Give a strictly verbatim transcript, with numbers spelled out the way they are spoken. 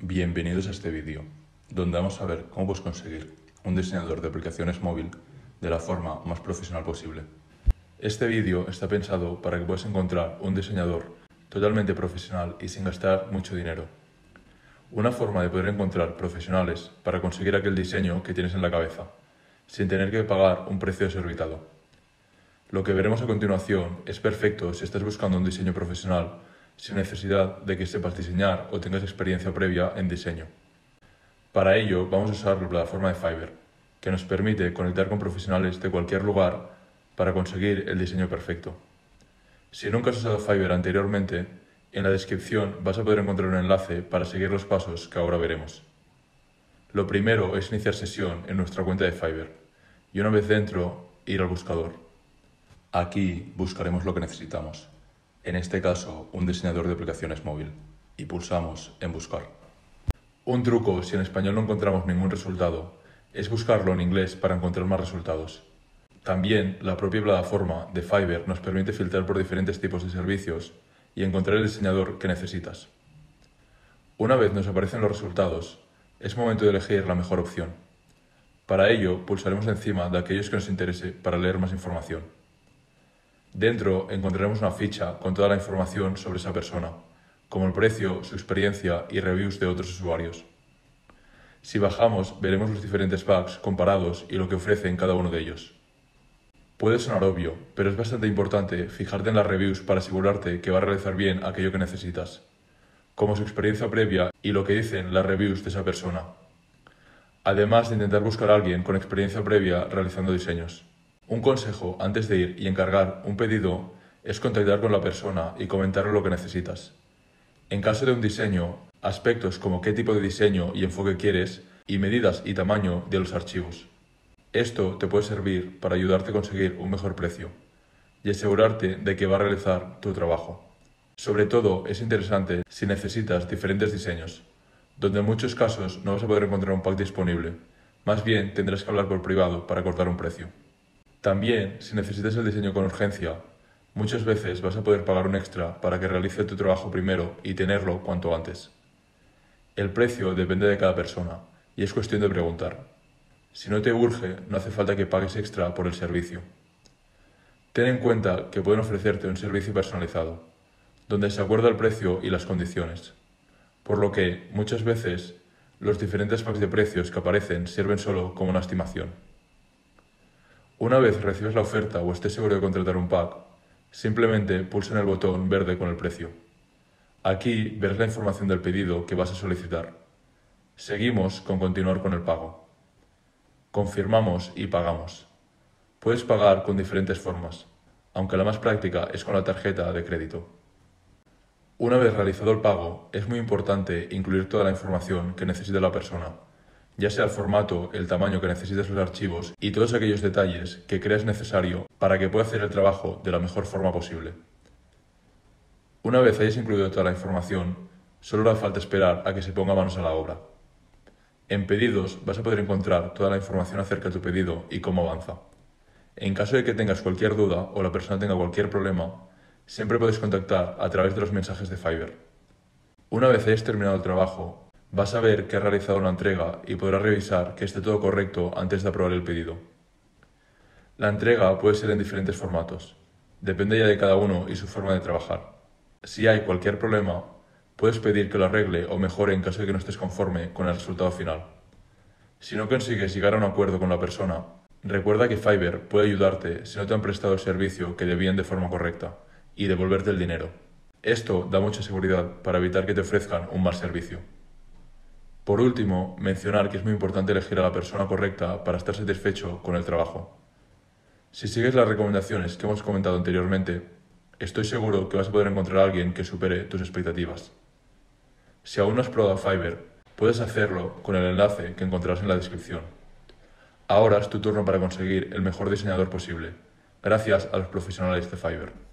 Bienvenidos a este vídeo, donde vamos a ver cómo puedes conseguir un diseñador de aplicaciones móvil de la forma más profesional posible. Este vídeo está pensado para que puedas encontrar un diseñador totalmente profesional y sin gastar mucho dinero. Una forma de poder encontrar profesionales para conseguir aquel diseño que tienes en la cabeza, sin tener que pagar un precio desorbitado. Lo que veremos a continuación es perfecto si estás buscando un diseño profesional sin necesidad de que sepas diseñar o tengas experiencia previa en diseño. Para ello vamos a usar la plataforma de Fiverr, que nos permite conectar con profesionales de cualquier lugar para conseguir el diseño perfecto. Si nunca has usado Fiverr anteriormente, en la descripción vas a poder encontrar un enlace para seguir los pasos que ahora veremos. Lo primero es iniciar sesión en nuestra cuenta de Fiverr y una vez dentro, ir al buscador. Aquí buscaremos lo que necesitamos, en este caso un diseñador de aplicaciones móvil, y pulsamos en buscar. Un truco si en español no encontramos ningún resultado es buscarlo en inglés para encontrar más resultados. También la propia plataforma de Fiverr nos permite filtrar por diferentes tipos de servicios y encontrar el diseñador que necesitas. Una vez nos aparecen los resultados, es momento de elegir la mejor opción. Para ello pulsaremos encima de aquellos que nos interese para leer más información. Dentro encontraremos una ficha con toda la información sobre esa persona, como el precio, su experiencia y reviews de otros usuarios. Si bajamos, veremos los diferentes packs comparados y lo que ofrece en cada uno de ellos. Puede sonar obvio, pero es bastante importante fijarte en las reviews para asegurarte que va a realizar bien aquello que necesitas, como su experiencia previa y lo que dicen las reviews de esa persona, además de intentar buscar a alguien con experiencia previa realizando diseños. Un consejo antes de ir y encargar un pedido es contactar con la persona y comentarle lo que necesitas. En caso de un diseño, aspectos como qué tipo de diseño y enfoque quieres y medidas y tamaño de los archivos. Esto te puede servir para ayudarte a conseguir un mejor precio y asegurarte de que va a realizar tu trabajo. Sobre todo es interesante si necesitas diferentes diseños, donde en muchos casos no vas a poder encontrar un pack disponible, más bien tendrás que hablar por privado para acordar un precio. También, si necesitas el diseño con urgencia, muchas veces vas a poder pagar un extra para que realice tu trabajo primero y tenerlo cuanto antes. El precio depende de cada persona y es cuestión de preguntar. Si no te urge, no hace falta que pagues extra por el servicio. Ten en cuenta que pueden ofrecerte un servicio personalizado, donde se acuerda el precio y las condiciones, por lo que, muchas veces, los diferentes packs de precios que aparecen sirven solo como una estimación. Una vez recibes la oferta o estés seguro de contratar un pack, simplemente pulsa en el botón verde con el precio. Aquí verás la información del pedido que vas a solicitar. Seguimos con continuar con el pago. Confirmamos y pagamos. Puedes pagar con diferentes formas, aunque la más práctica es con la tarjeta de crédito. Una vez realizado el pago, es muy importante incluir toda la información que necesite la persona, ya sea el formato, el tamaño que necesites los archivos y todos aquellos detalles que creas necesario para que pueda hacer el trabajo de la mejor forma posible. Una vez hayas incluido toda la información, solo hará falta esperar a que se ponga manos a la obra. En pedidos vas a poder encontrar toda la información acerca de tu pedido y cómo avanza. En caso de que tengas cualquier duda o la persona tenga cualquier problema, siempre puedes contactar a través de los mensajes de Fiverr. Una vez hayas terminado el trabajo, vas a ver que has realizado una entrega y podrás revisar que esté todo correcto antes de aprobar el pedido. La entrega puede ser en diferentes formatos, depende ya de cada uno y su forma de trabajar. Si hay cualquier problema, puedes pedir que lo arregle o mejore en caso de que no estés conforme con el resultado final. Si no consigues llegar a un acuerdo con la persona, recuerda que Fiverr puede ayudarte si no te han prestado el servicio que debían de forma correcta y devolverte el dinero. Esto da mucha seguridad para evitar que te ofrezcan un mal servicio. Por último, mencionar que es muy importante elegir a la persona correcta para estar satisfecho con el trabajo. Si sigues las recomendaciones que hemos comentado anteriormente, estoy seguro que vas a poder encontrar a alguien que supere tus expectativas. Si aún no has probado Fiverr, puedes hacerlo con el enlace que encontrarás en la descripción. Ahora es tu turno para conseguir el mejor diseñador posible, gracias a los profesionales de Fiverr.